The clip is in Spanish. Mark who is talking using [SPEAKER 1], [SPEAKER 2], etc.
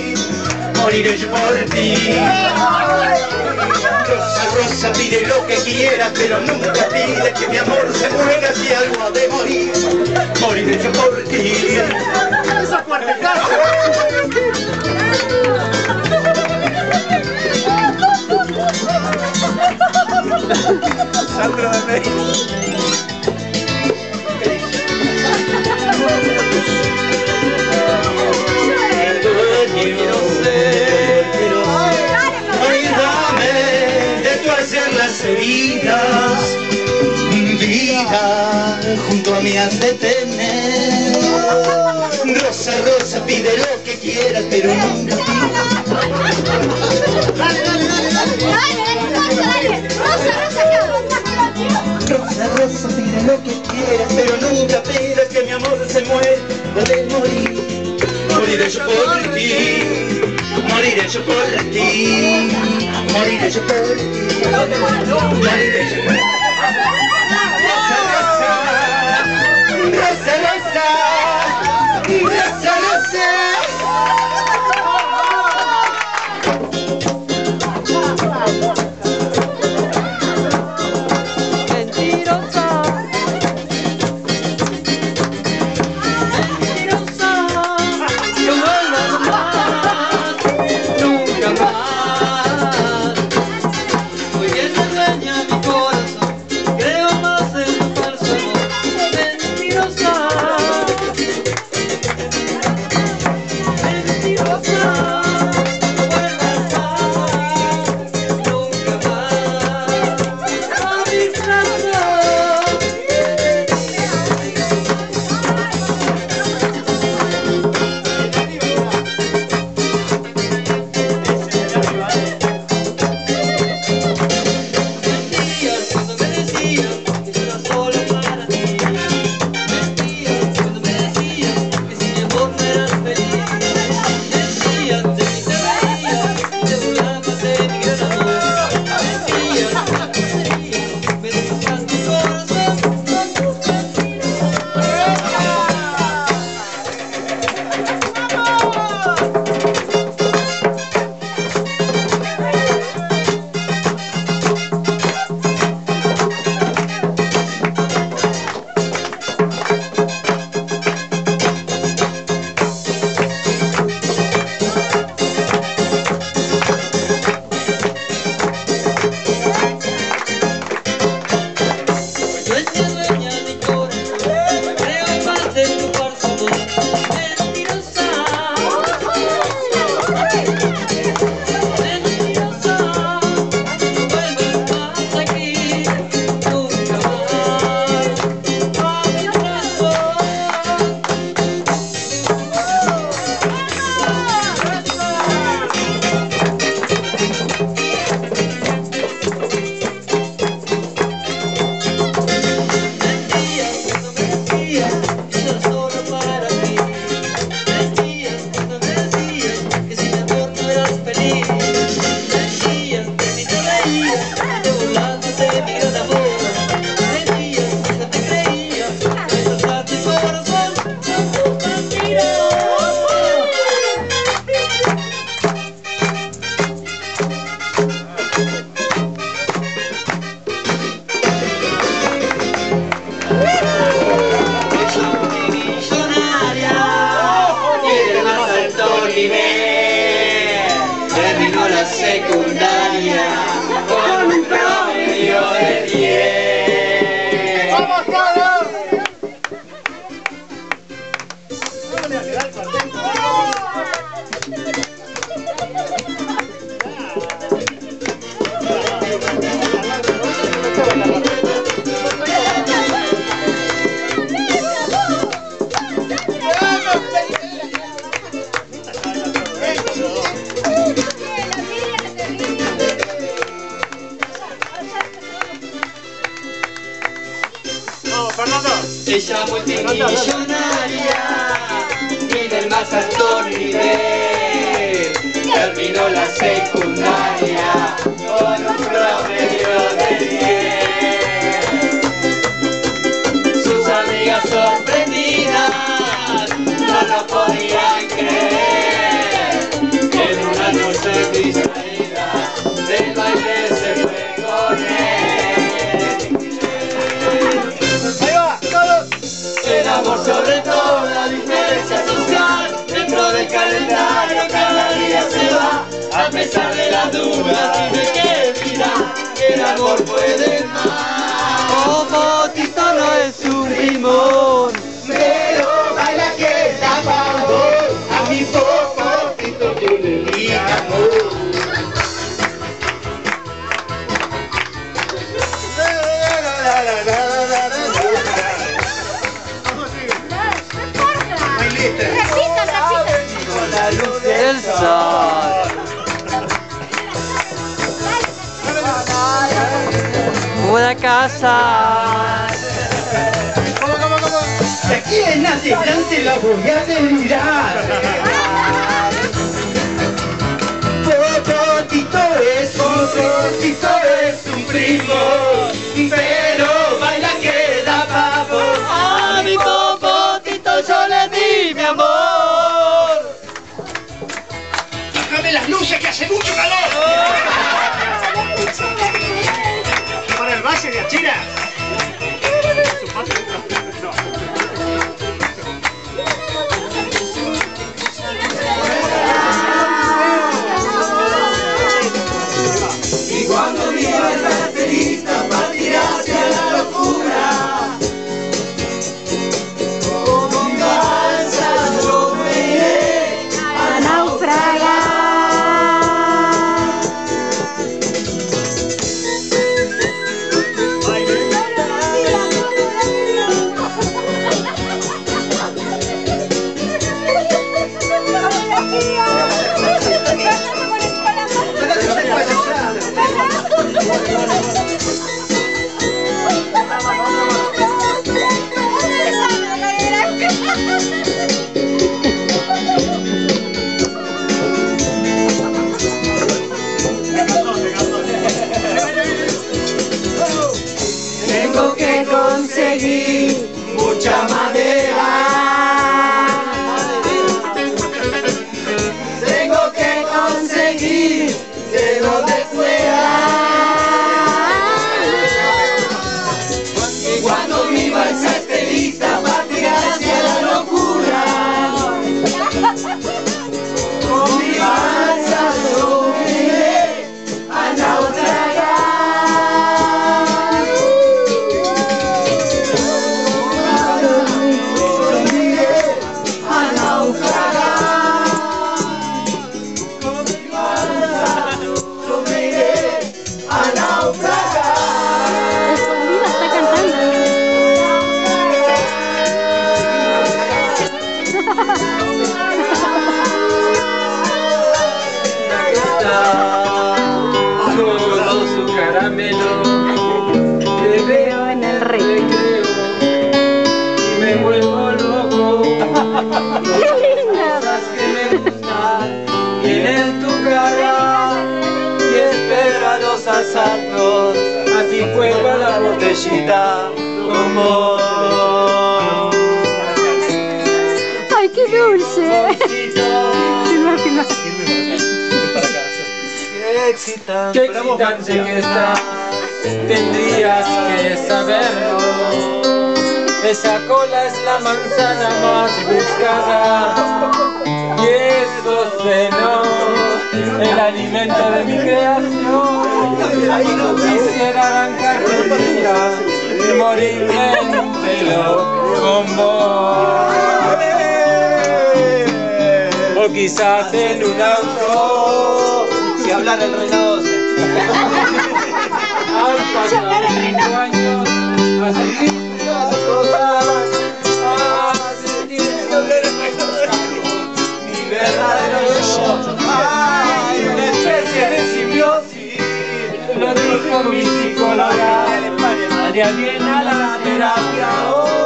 [SPEAKER 1] moriré yo por ti. Rosa, rosa, pide lo que quieras, pero nunca pide que mi amor se muera. Si algo ha de morir, moriré yo por ti. Esa fuerte casa. Sandra de México. Heridas, vida, junto a mí has de tener. Rosa, rosa, pide lo que quieras, pero nunca pidas. Rosa, rosa, pide lo que quieras, pero nunca pidas que mi amor se muera o de morir. Moriré yo por ti, moriré yo por ti, moriré yo por ti. Moriré yo por ti. Rosa, rosa, rosa, rosa, rosa, rosa.
[SPEAKER 2] Terminó la secundaria con un promedio de 10.
[SPEAKER 1] ¡Vamos todos!
[SPEAKER 2] Ella multimillonaria y del más alto nivel, terminó la secundaria con un promedio de 10. Sus amigas sorprendidas no lo podían creer, la duda, dime qué vida, el amor puede más.
[SPEAKER 3] Popotito no es un rimón,
[SPEAKER 1] pero baila que da favor. A mi Popotito yo le di amor.
[SPEAKER 3] la luz del sol. Una casa.
[SPEAKER 1] De aquí en adelante la voy a delirar. Popotito es un primo, pero baila que da pavor.
[SPEAKER 3] A mi Popotito yo le di mi amor.
[SPEAKER 1] Bájame las luces que hace mucho calor. Para el base de Achira.
[SPEAKER 2] Y cuando viva el baterista partirá hacia la locura. Como mi balsa yo me iré a naufragar. Tengo que conseguir mucha madera. Tengo que conseguir de donde fuera. Y cuando mi balsa esté lista partirá hacia la locura. Con mi balsa yo me iré a naufragar.
[SPEAKER 3] Con su caramelo, te veo en el recreo y me vuelvo loco. Cosas que me gustan tienen tu cara y espero a los asaltos, así juego a la botellita con vos.
[SPEAKER 4] ¡Ay, qué dulce! Filma, filma.
[SPEAKER 3] Qué excitante que estás, tendrías que saberlo. Esa cola es la manzana más buscada y esos senos, el alimento de mi creación. Quisiera arrancar tu vida y morirme entero con vos. O quizás en un auto. Si hablara el Reina 12. Han pasado 5 años a sentir las cosas, a sentir mi verdadero yo. Hay una especie de simbiosis, lo dijo mi psicóloga. María viene a la terapia hoy.